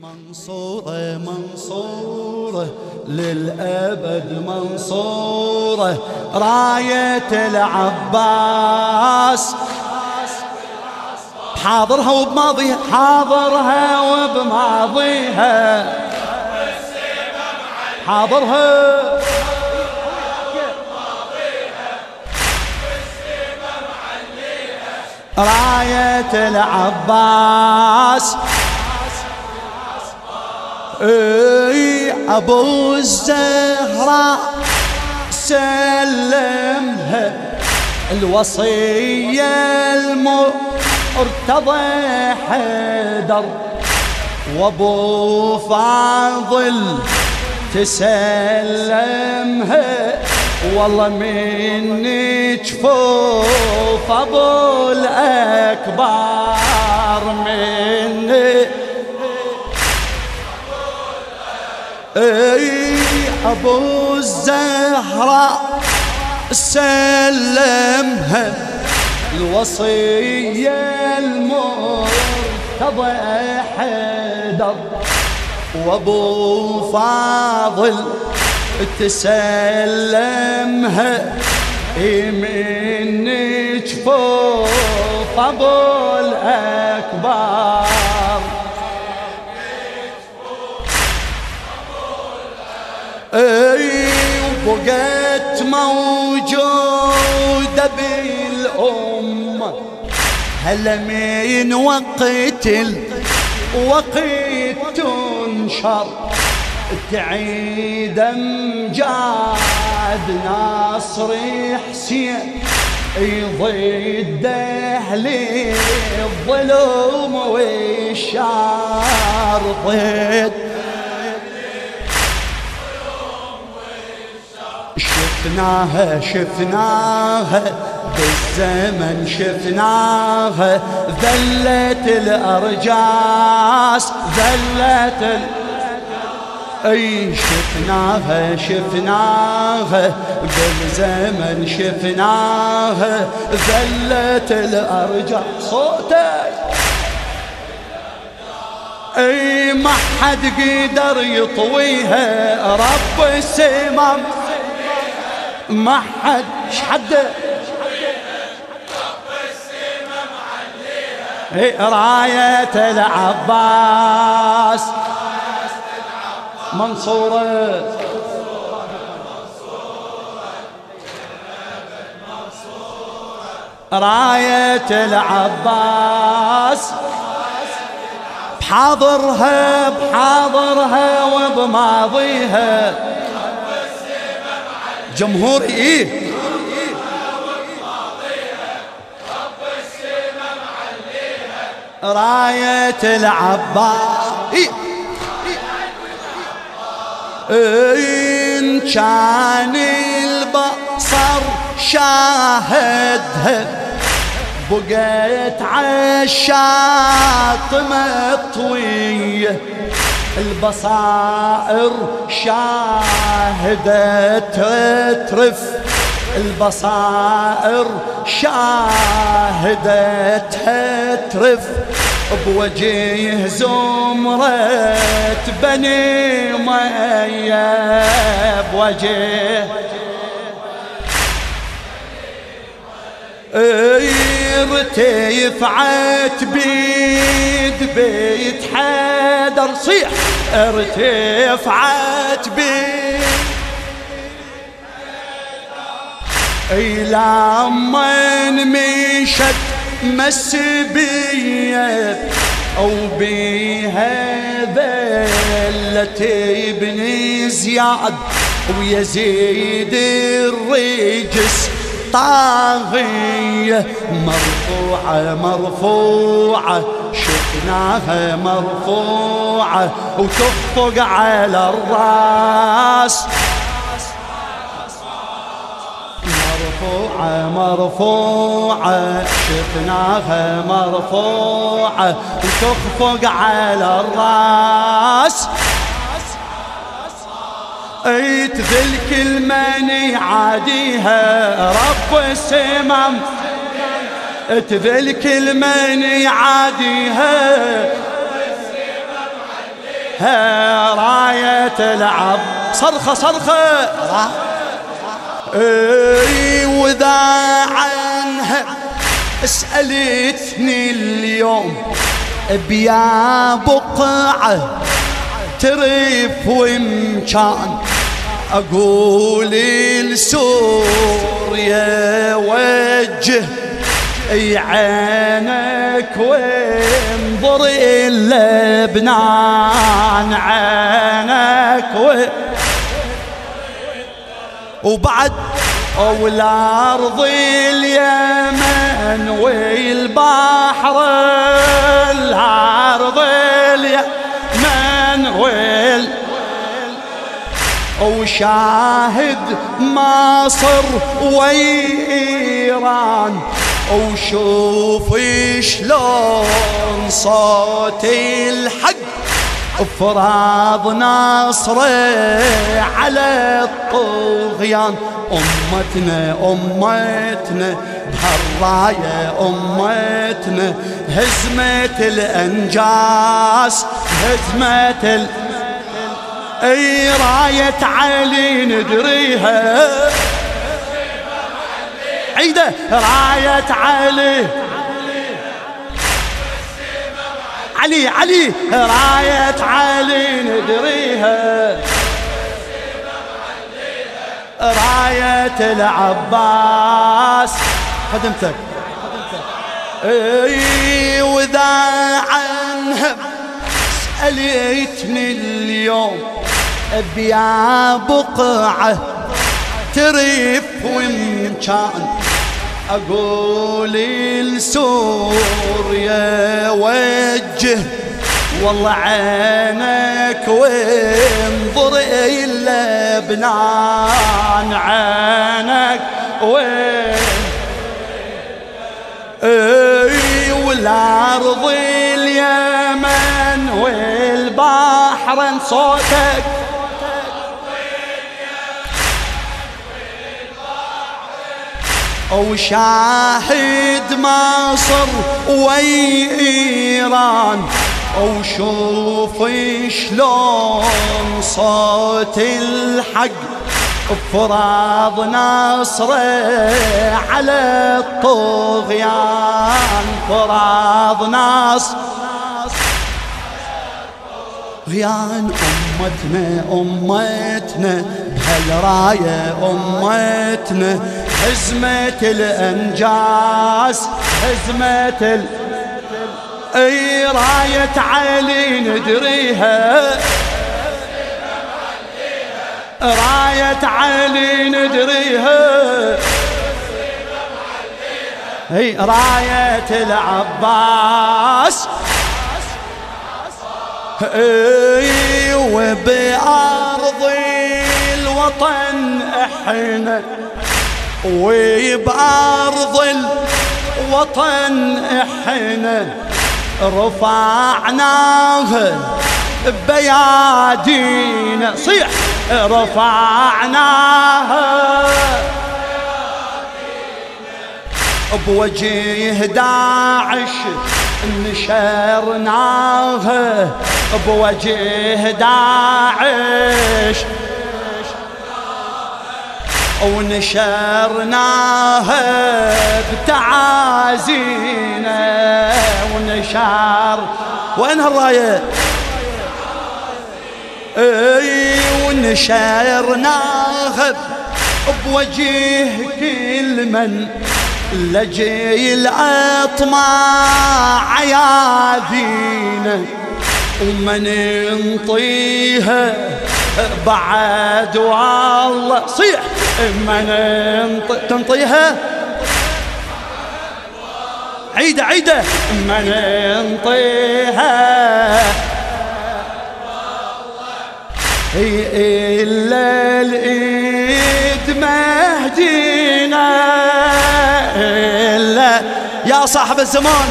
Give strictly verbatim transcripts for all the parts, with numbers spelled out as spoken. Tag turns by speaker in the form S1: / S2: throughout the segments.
S1: منصورة منصورة للأبد منصورة راية العباس حاضرها وبماضيها حاضرها وبماضيها حاضرها راية العباس اي ابو الزهراء سلمها الوصية المرتضى حيدر وابو فاضل تسلمها والله من جفوف ابو الاكبر من اي ابو الزهراء سلمها الوصية المرتضى حيدر وابو فاضل تسلمها من جفوف ابو الاكبر اي وبقت موجودة بالأمة هلا من وقت الوقت تنشر تعيد امجاد ناصر حسين ضد اهل الظلم والشر ضد شفناها شفناها بالزمن شفناها ذلت الأرجاس ذلت ال... اي شفناها شفناها بالزمن شفناها ذلت الأرجاس صوتك اي ما حد قدر يطويها رب السماء ما حد شحد راية العباس منصورة راية العباس بحاضرها بحاضرها وبماضيها جمهوري إيه راية العباس إيه إن كان البصر شاهدها بقيت عالشاط مطوية البصائر شاهدت ترف البصائر شاهدت ترف بوجه زمرة بني أمية بوجه ارتفعت بيد بيت حيدر صيح ارتفعت بيد إلى من مشت مسبية أو بيها ذلت ابن زياد ويزيد الرجس طاغية مرفوعة مرفوعة شفناها مرفوعة وتخفق على الراس مرفوعة مرفوعة شفناها مرفوعة وتخفق على الراس ايت ذلك الماني عاديها رب السمام ذلك الماني عاديها راية العب صرخة صرخة اي وذا عنها اسألتني اليوم بيا بقعة ترف ومكان أقول لسوريا وجه اي عينك وانظر لبنان عينك و... وبعد والأرض اليمن والبحر الأرض اليمن وال وشاهد مصر وإيران وشوف شلون صوت الحق افراض نصره على الطغيان. أمتنا أمتنا بهالراية أمتنا هزمت الأنجاس هزمت ال... اي راية علي ندريها عيدة راية علي علي علي راية علي ندريها راية العباس خدمتك اي وذا عنها سألتني اليوم بيا بقعة ترف ومكان أقول لسوريا وجه والله عينك وانظر إلا لبنان عينك وين اي والأرض اليمن والبحر صوتك وشاهد مصر وإيران وشوف شلون صوت الحق افراض نصره على الطغيان فراض نصر غيان. أمتنا أمتنا بهالراية أمتنا هزمت الأنجاس هزمت ال... اي راية علي ندريها راية علي ندريها اي راية العباس اي وبأرض الوطن احنا وبأرض الوطن احنا رفعناها بيادينا صيح رفعناها بوجه داعش نشرناها بوجه داعش ونشرناها بتعازينا ونشر وين هالراية اي ونشرناها بوجه كل من لجي الأطماع عياذينا ومن نطيها بعد والله صيح من تنطيها عيدة عيدة من نطيها إلا الإيد مهدينا إلا يا صاحب الزمان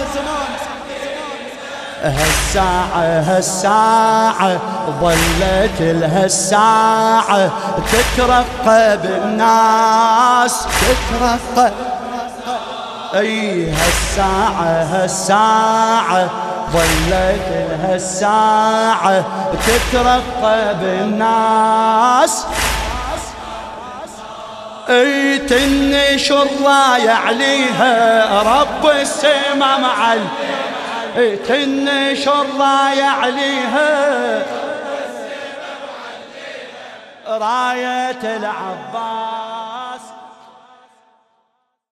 S1: هالساعة هالساعة ظلت الهالساعة تترقب الناس تترقب اي هالساعة هالساعة ظلت لها الساعة تترقب الناس، اي تنشر راية عليها رب السما معل، اي تنشر راية عليها راية العباس.